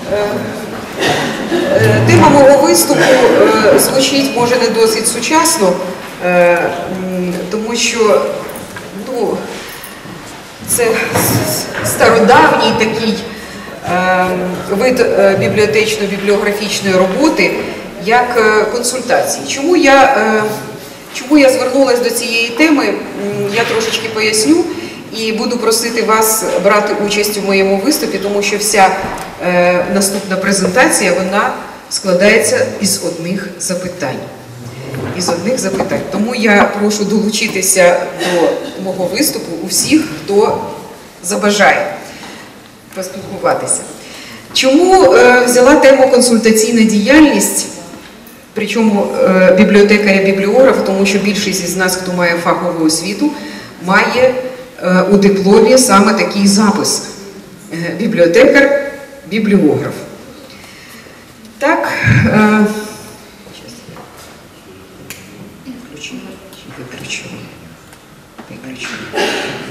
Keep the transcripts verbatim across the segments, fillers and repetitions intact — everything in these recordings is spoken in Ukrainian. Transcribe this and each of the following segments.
Тема мого виступу звучить, може, не досить сучасно, тому що ну, це стародавній такий вид бібліотечно-бібліографічної роботи, як консультації. Чому я, чому я звернулася до цієї теми, я трошечки поясню. І буду просити вас брати участь у моєму виступі, тому що вся е, наступна презентація, вона складається із одних запитань. Із одних запитань. Тому я прошу долучитися до мого виступу усіх, хто забажає поспілкуватися. Чому е, взяла тему консультаційна діяльність, причому е, бібліотекаря-бібліографа, тому що більшість із нас, хто має фахову освіту, має у дипломі саме такий запис – бібліотекар-бібліограф. Так, е... включила чи виключила? Виключила.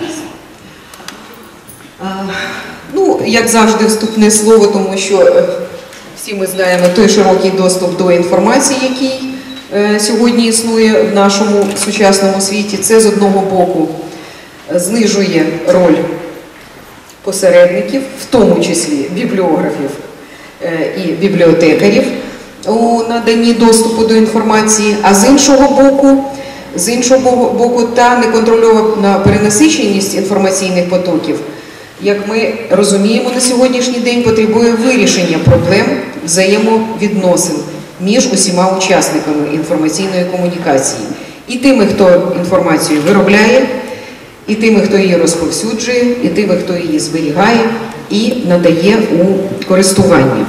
Е... Ну, як завжди, вступне слово, тому що всі ми знаємо той широкий доступ до інформації, який е, сьогодні існує в нашому сучасному світі. Це з одного боку знижує роль посередників, в тому числі бібліографів і бібліотекарів у наданні доступу до інформації, а з іншого боку, з іншого боку, та неконтрольована перенасиченість інформаційних потоків, як ми розуміємо на сьогоднішній день, потребує вирішення проблем взаємовідносин між усіма учасниками інформаційної комунікації. І тими, хто інформацію виробляє, і тими, хто її розповсюджує, і тими, хто її зберігає і надає у користування.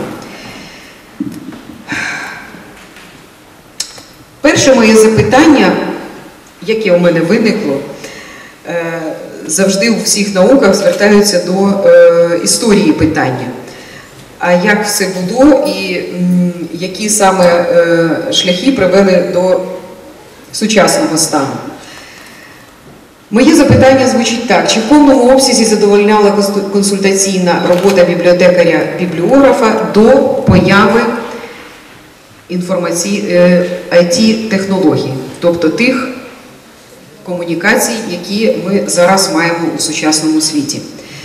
Перше моє запитання, яке у мене виникло, завжди у всіх науках звертаються до історії питання. А як все було і які саме шляхи привели до сучасного стану. Моє запитання звучить так. Чи в повному обсязі задовольняла консультаційна робота бібліотекаря-бібліографа до появи ай ті-технологій, тобто тих комунікацій, які ми зараз маємо у сучасному світі?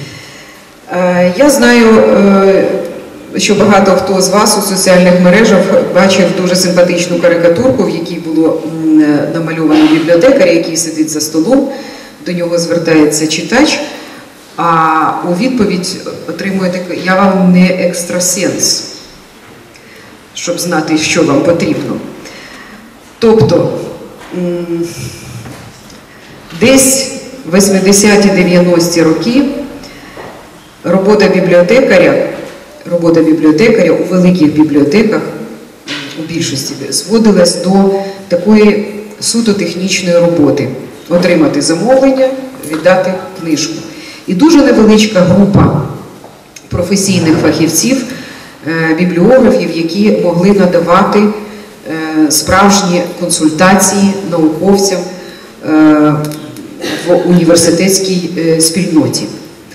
Я знаю, що багато хто з вас у соціальних мережах бачив дуже симпатичну карикатурку, в якій було намальовано бібліотекаря, який сидить за столом, до нього звертається читач, а у відповідь отримує таке: «Я вам не екстрасенс, щоб знати, що вам потрібно». Тобто, десь в восьмидесяті-дев'яності роки робота бібліотекаря, робота бібліотекаря у великих бібліотеках, у більшості, зводилась до такої суто технічної роботи. Отримати замовлення, віддати книжку. І дуже невеличка група професійних фахівців, бібліографів, які могли надавати справжні консультації науковцям в університетській спільноті.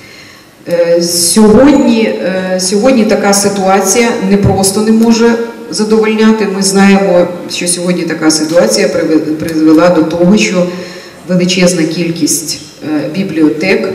Сьогодні, сьогодні така ситуація не просто не може задовольняти. Ми знаємо, що сьогодні така ситуація призвела до того, що величезна кількість бібліотек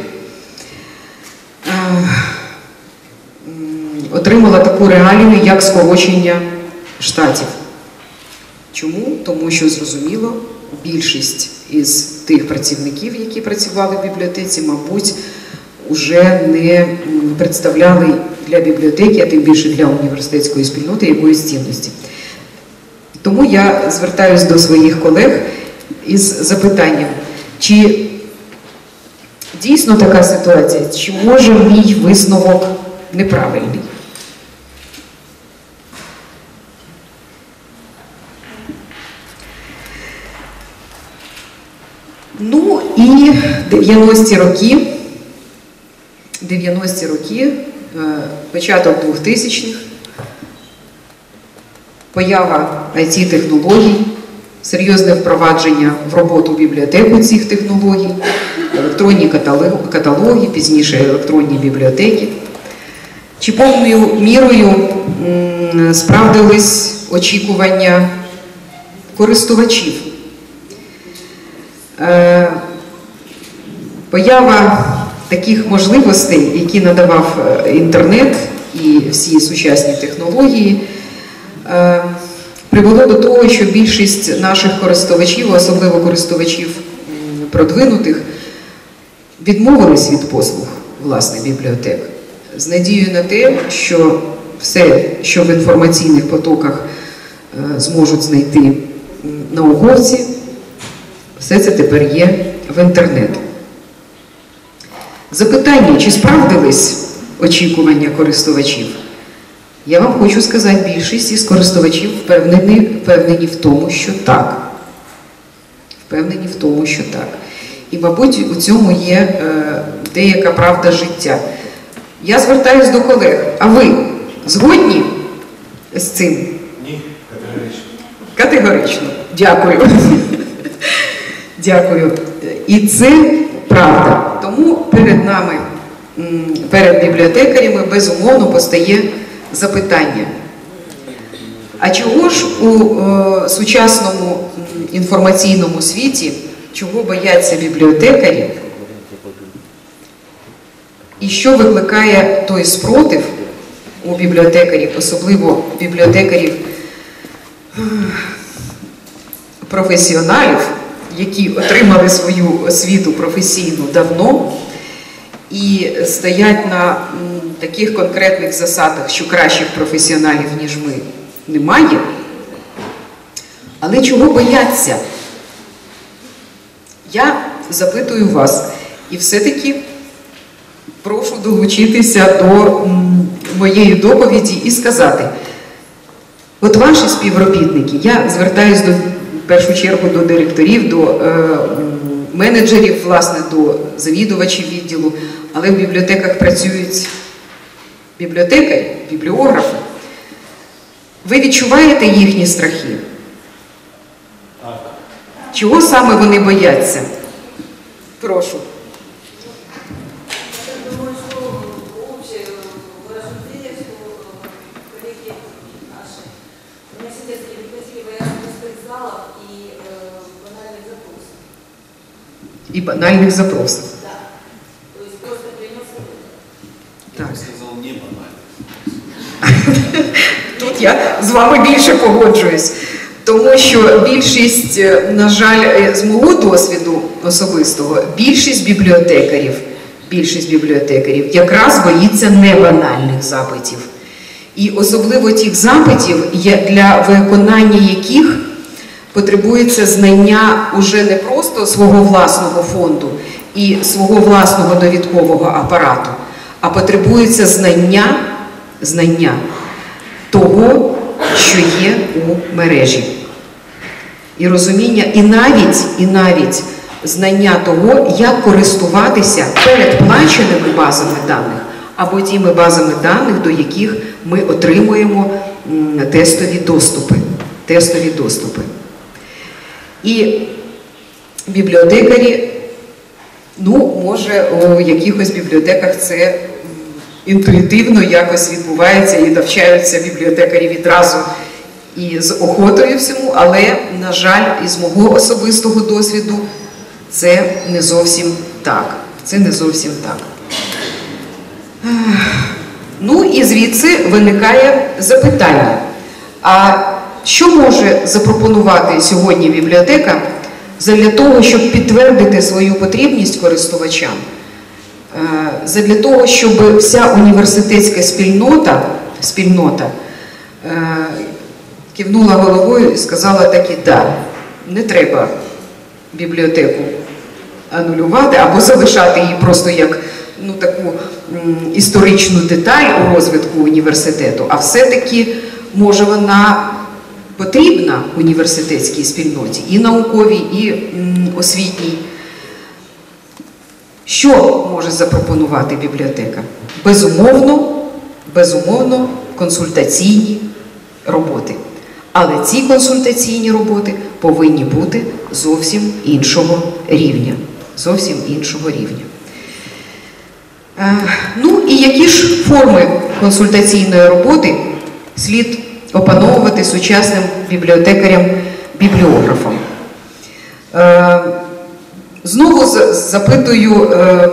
отримала таку реалію, як скорочення штатів. Чому? Тому що, зрозуміло, більшість із тих працівників, які працювали в бібліотеці, мабуть, вже не представляли для бібліотеки, а тим більше для університетської спільноти якоїсь цінності. Тому я звертаюся до своїх колег із запитанням, чи дійсно така ситуація, чи може мій висновок неправильний? Ну і дев'яності роки, дев'яності роки, початок двохтисячних, поява ай ті-технологій, серйозне впровадження в роботу бібліотеку цих технологій, електронні каталоги, пізніше електронні бібліотеки. Чи повною мірою м, справдились очікування користувачів? Е, поява таких можливостей, які надавав інтернет і всі сучасні технології, е, привело до того, що більшість наших користувачів, особливо користувачів м, продвинутих, відмовились від послуг власних бібліотек з надією на те, що все, що в інформаційних потоках е, зможуть знайти м, науковці, все це тепер є в інтернеті. Запитання, чи справдились очікування користувачів? Я вам хочу сказати, більшість із користувачів впевнені, впевнені в тому, що так. Впевнені в тому, що так. І, мабуть, у цьому є е, деяка правда життя. Я звертаюсь до колег. А ви згодні з цим? Ні, категорично. Категорично. Дякую. Дякую. І це правда. Тому перед нами, перед бібліотекарями, безумовно, постає запитання. А чого ж у е, сучасному інформаційному світі, чого бояться бібліотекарі? І що викликає той спротив у бібліотекарів, особливо бібліотекарів професіоналів, які отримали свою освіту професійну давно і стоять на м, таких конкретних засадах, що кращих професіоналів, ніж ми, немає. Але чого бояться? Я запитую вас і все-таки прошу долучитися до м, моєї доповіді і сказати, от ваші співробітники, я звертаюсь до, в першу чергу до директорів, до е, менеджерів, власне, до завідувачів відділу, але в бібліотеках працюють бібліотекарі, бібліографи. Ви відчуваєте їхні страхи? Так. Чого саме вони бояться? Прошу. И банальных запросов. Да. То есть просто принес. Я бы сказал, не банально. Тут я з вами більше погоджуюсь. Тому що більшість, на жаль, з мого досвіду особистого, більшість бібліотекарів, більшість бібліотекарів якраз боїться небанальних запитів. І особливо тих запитів, для виконання яких потребується знання уже не просто свого власного фонду і свого власного довідкового апарату, а потребується знання, знання того, що є у мережі. І розуміння, і навіть, і навіть знання того, як користуватися передплаченими базами даних або тими базами даних, до яких ми отримуємо тестові доступи. Тестові доступи. І бібліотекарі, ну, може, у якихось бібліотеках це інтуїтивно якось відбувається і навчаються бібліотекарі відразу і з охотою всьому, але, на жаль, із мого особистого досвіду це не зовсім так. Це не зовсім так. Ну і звідси виникає запитання. А що може запропонувати сьогодні бібліотека задля того, щоб підтвердити свою потрібність користувачам? Задля того, щоб вся університетська спільнота, спільнота кивнула головою і сказала таки, да, не треба бібліотеку анулювати або залишати її просто як ну, таку м, історичну деталь у розвитку університету, а все-таки, може, вона потрібна університетській спільноті, і науковій, і м, освітній. Що може запропонувати бібліотека? Безумовно, безумовно, консультаційні роботи. Але ці консультаційні роботи повинні бути зовсім іншого рівня. Зовсім іншого рівня. Е, Ну і які ж форми консультаційної роботи слід опановувати сучасним бібліотекарям-бібліографам? Е, Знову з- запитую е,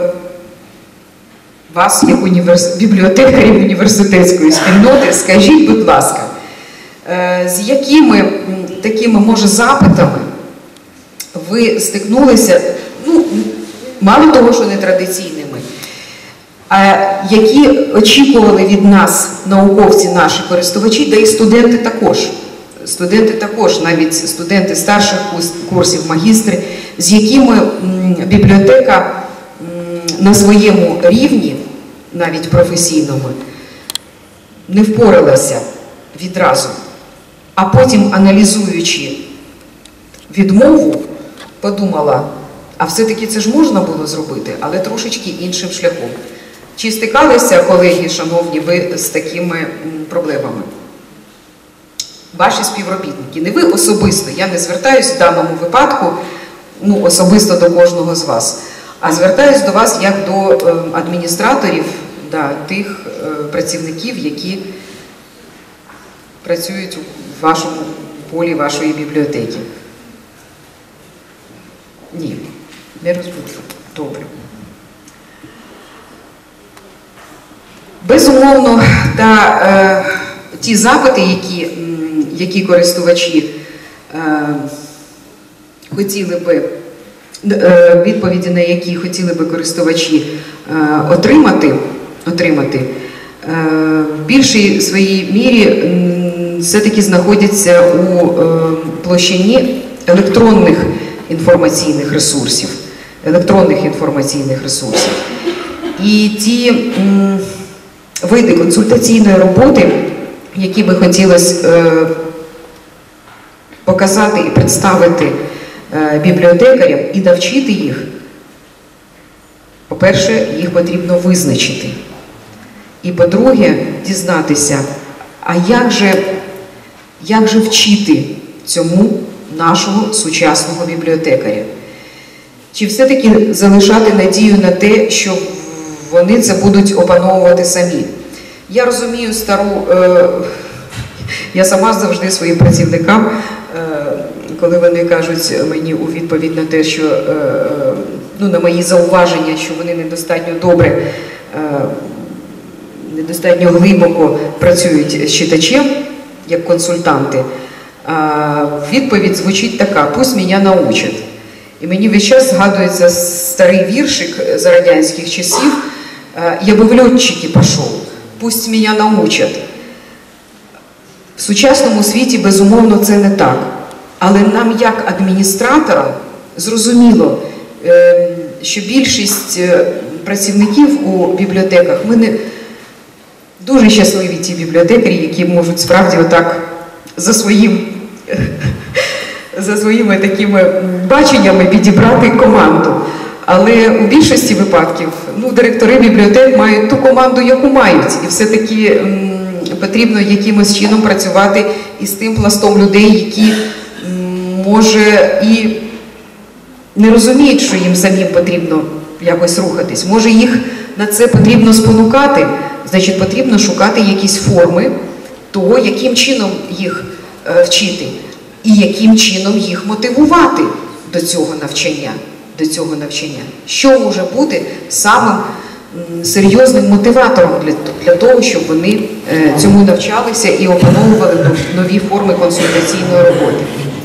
вас, як універс... бібліотекарів університетської спільноти, скажіть, будь ласка, е, з якими м, такими, може, запитами ви стикнулися, ну, мало того, що нетрадиційними, а які очікували від нас науковці, наші користувачі, да і студенти також. Студенти також, навіть студенти старших курс- курсів, магістри, з якими м, бібліотека м, на своєму рівні, навіть професійному, не впоралася відразу, а потім, аналізуючи відмову, подумала, а все-таки це ж можна було зробити, але трошечки іншим шляхом. Чи стикалися, колеги, шановні, ви з такими м, проблемами? Ваші співробітники, не ви особисто, я не звертаюся в даному випадку, ну, особисто до кожного з вас, а звертаюся до вас як до е, адміністраторів, да, тих е, працівників, які працюють у вашому полі вашої бібліотеки. Ні, не розбудшу. Добре. Безумовно, та е, ті запити, які, м, які користувачі е, хотіли би, е, відповіді на які хотіли би користувачі е, отримати, отримати е, в більшій своїй мірі м, все-таки знаходяться у е, площині електронних інформаційних ресурсів, електронних інформаційних ресурсів. І ті м, види консультаційної роботи, які би хотілося е, показати і представити е, бібліотекарям і навчити їх, по-перше, їх потрібно визначити. І по-друге, дізнатися, а як же, як же вчити цьому нашого сучасного бібліотекаря? Чи все-таки залишати надію на те, що вони це будуть опановувати самі? Я розумію стару, е, я сама завжди своїм працівникам, е, коли вони кажуть мені у відповідь на те, що, е, ну, на мої зауваження, що вони недостатньо добре, е, недостатньо глибоко працюють з читачем, як консультанти, а відповідь звучить така: «Пусть мене научать». І мені весь час згадується старий віршик за радянських часів: «Я би в льотчики пішов, пусть мене научать». В сучасному світі, безумовно, це не так. Але нам, як адміністраторам, зрозуміло, що більшість працівників у бібліотеках, ми не дуже щасливі ті бібліотекарі, які можуть справді отак за своїм, за своїми такими баченнями підібрати команду. Але у більшості випадків, ну, директори бібліотек мають ту команду, яку мають. І все-таки м, потрібно якимось чином працювати із тим пластом людей, які, м, може, і не розуміють, що їм самим потрібно якось рухатись. Може, їх на це потрібно спонукати, значить, потрібно шукати якісь форми того, яким чином їх е, вчити і яким чином їх мотивувати до цього навчання. До цього навчання. Що може бути самим м, серйозним мотиватором для, для того, щоб вони е, цьому навчалися і опановували нові форми консультаційної роботи.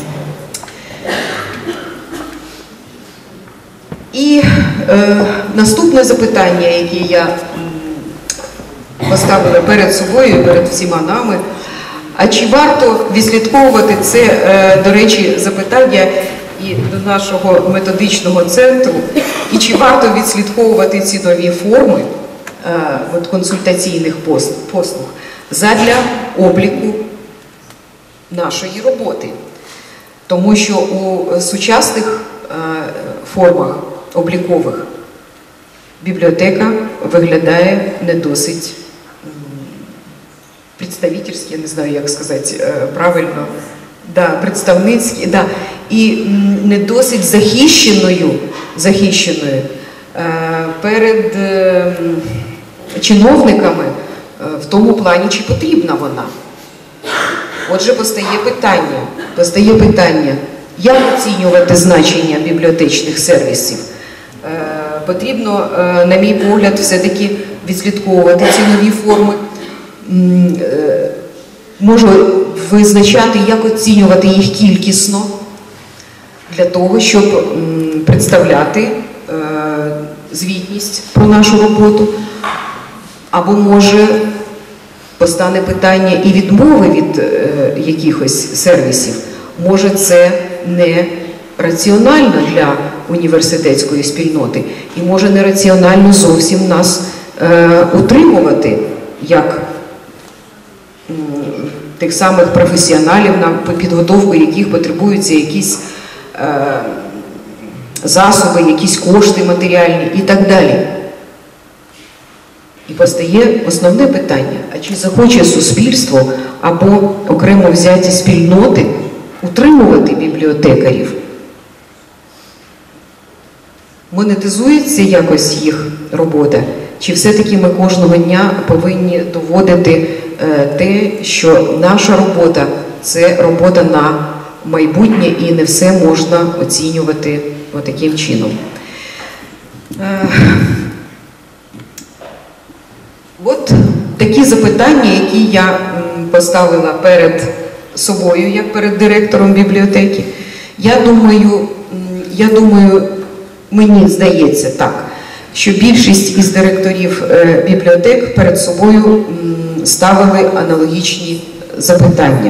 І е, наступне запитання, яке я м, поставила перед собою і перед всіма нами: а чи варто відслідковувати це, е, до речі, запитання і до нашого методичного центру, і чи варто відслідковувати ці нові форми е, от консультаційних послуг задля обліку нашої роботи? Тому що у сучасних е, формах облікових бібліотека виглядає не досить представительськи, я не знаю, як сказати е, правильно, да, представницькі, да, і м, не досить захищеною, захищеною е, перед е, чиновниками е, в тому плані, чи потрібна вона. Отже, постає питання, постає питання, як оцінювати значення бібліотечних сервісів. Е, потрібно, е, на мій погляд, все-таки відслідковувати ці нові форми. М, е, можу визначати, як оцінювати їх кількісно, для того, щоб м, представляти е, звітність про нашу роботу. Або, може, постане питання і відмови від е, якихось сервісів. Може, це не раціонально для університетської спільноти і може нераціонально зовсім нас е, утримувати як м, тих самих професіоналів, на підготовку яких потребуються якісь е, засоби, якісь кошти матеріальні і так далі. І постає основне питання, а чи захоче суспільство або окремо взяті спільноти утримувати бібліотекарів? Монетизується якось їх робота? Чи все-таки ми кожного дня повинні доводити е, те, що наша робота – це робота на майбутнє і не все можна оцінювати отаким чином? Е, От такі запитання, які я поставила перед собою, як перед директором бібліотеки. Я думаю, я думаю, мені здається так, що більшість із директорів бібліотек перед собою ставили аналогічні запитання.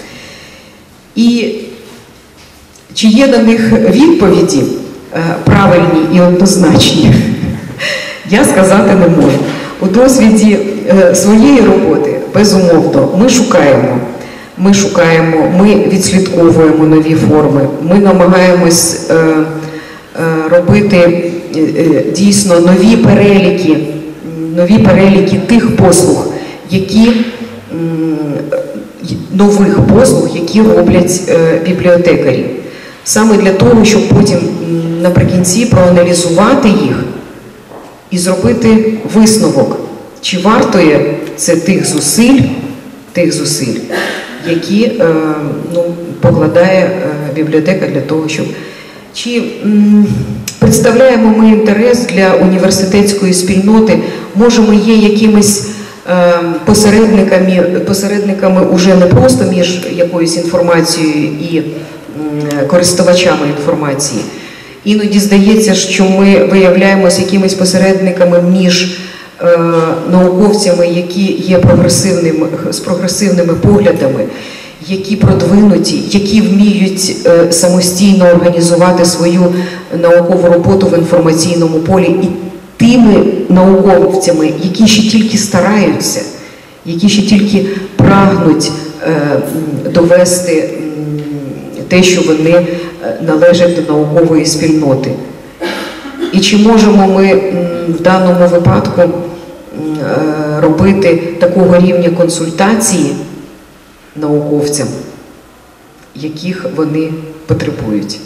І чи є на них відповіді правильні і однозначні, я сказати не можу. У досвіді е, своєї роботи, безумовно, ми шукаємо, ми шукаємо, ми відслідковуємо нові форми, ми намагаємось е, е, робити е, е, дійсно нові переліки, нові переліки тих послуг, які, м, нових послуг, які роблять е, бібліотекарі. Саме для того, щоб потім м, наприкінці проаналізувати їх, і зробити висновок, чи вартує це тих зусиль, тих зусиль, які е, ну, покладає е, бібліотека для того, щоб... Чи м, представляємо ми інтерес для університетської спільноти, може ми є якимись е, посередниками, посередниками уже не просто між якоюсь інформацією і м, користувачами інформації. Іноді здається, що ми виявляємося якимись посередниками між е, науковцями, які є прогресивними, з прогресивними поглядами, які продвинуті, які вміють е, самостійно організувати свою наукову роботу в інформаційному полі, і тими науковцями, які ще тільки стараються, які ще тільки прагнуть е, довести те, що вони належать до наукової спільноти. І чи можемо ми в даному випадку робити такого рівня консультації науковцям, яких вони потребують?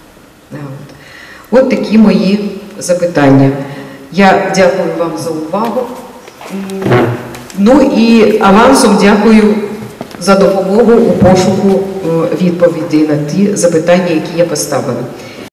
От такі мої запитання. Я дякую вам за увагу. Ну і авансом дякую за допомогу у пошуку відповідей на ті запитання, які я поставила.